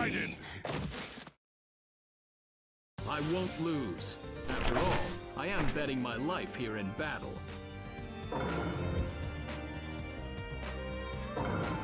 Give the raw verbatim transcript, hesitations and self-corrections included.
decided. I won't lose. After all, I am betting my life here in battle.